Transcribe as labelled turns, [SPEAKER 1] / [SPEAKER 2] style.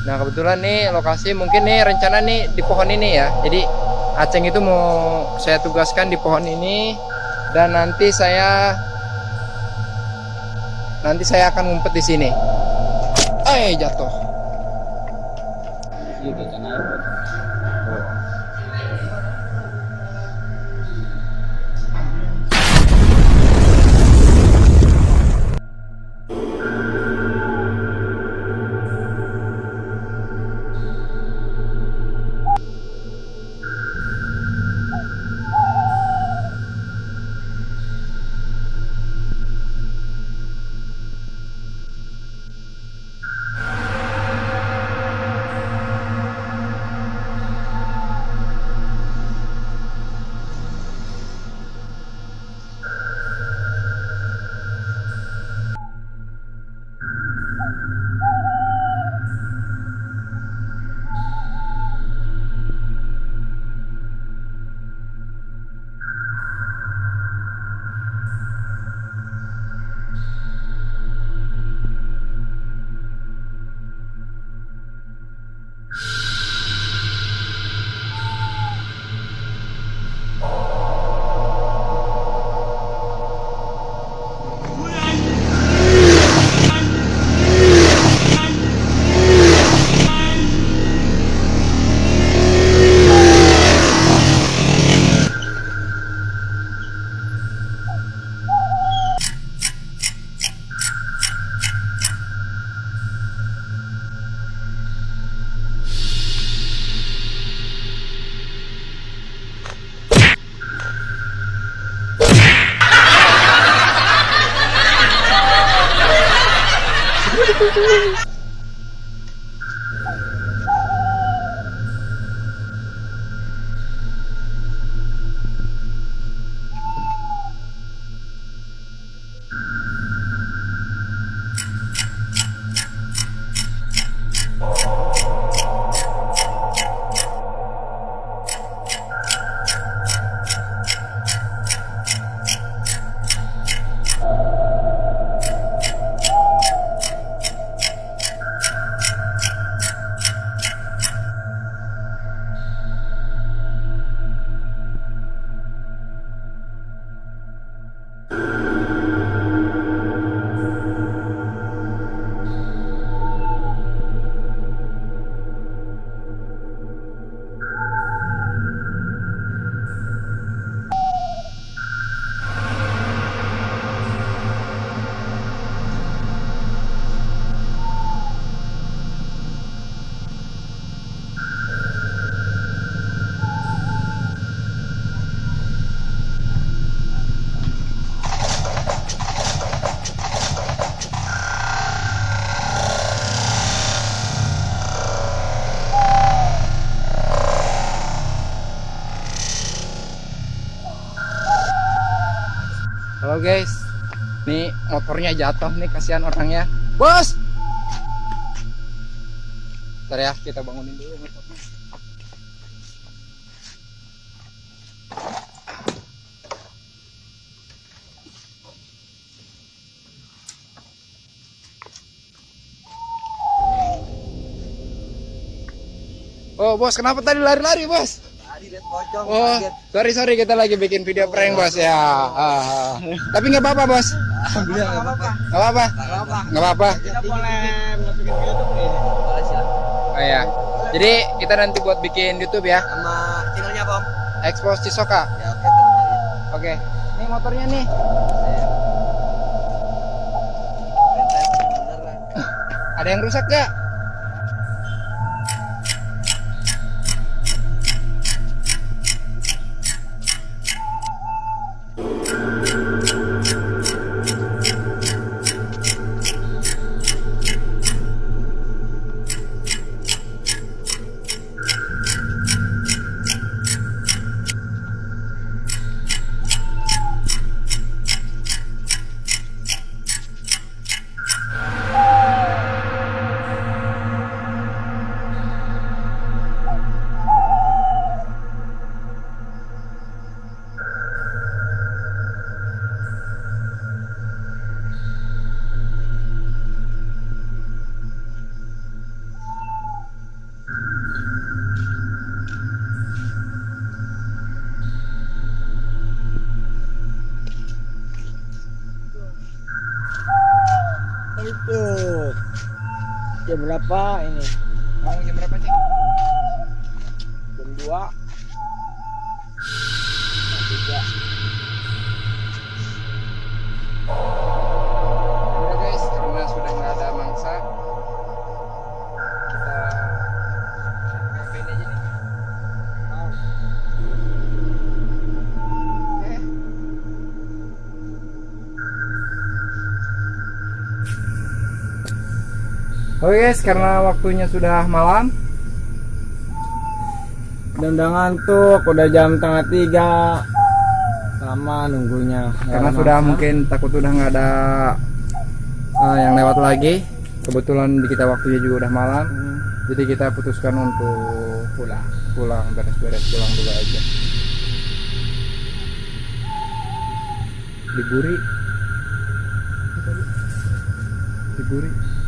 [SPEAKER 1] Nah kebetulan nih lokasi mungkin nih rencana nih di pohon ini ya. Jadi Aceng itu mau saya tugaskan di pohon ini dan nanti saya akan ngumpet di sini. Jatuh.
[SPEAKER 2] Gitu kan air.
[SPEAKER 1] Halo guys, nih motornya jatuh nih, kasihan orangnya. Bos, bentar ya, kita bangunin dulu motornya. Oh bos, kenapa tadi lari-lari bos?
[SPEAKER 2] Pocong,
[SPEAKER 1] Oh, sorry kita lagi bikin video prank bos ya. Tapi nggak apa-apa bos.
[SPEAKER 2] Alhamdulillah nggak apa-apa.
[SPEAKER 1] Nggak apa-apa. Nggak apa-apa.
[SPEAKER 2] Kita boleh masukin ke YouTube nih. Boleh silakan.
[SPEAKER 1] Oh ya. Jadi kita nanti buat bikin YouTube ya.
[SPEAKER 2] Sama channelnya Bom.
[SPEAKER 1] Expose Cisoka.
[SPEAKER 2] Ya oke, terus.
[SPEAKER 1] Oke. Nih motornya nih. Ada yang rusak gak?
[SPEAKER 2] Jam berapa ini?
[SPEAKER 1] Mau jam berapa, Cing?
[SPEAKER 2] Jam 2. Jam 3.
[SPEAKER 1] Udah guys, karena sudah nggak ada mangsa, kita ngapain aja nih? Oke. Oke guys, karena waktunya sudah malam,
[SPEAKER 2] Udah ngantuk, udah jam 2:30. Lama nunggunya.
[SPEAKER 1] karena sudah mungkin takut udah nggak ada yang lewat lagi. Kebetulan di kita waktunya juga udah malam, jadi kita putuskan untuk pulang, beres-beres pulang dulu aja. Diburi.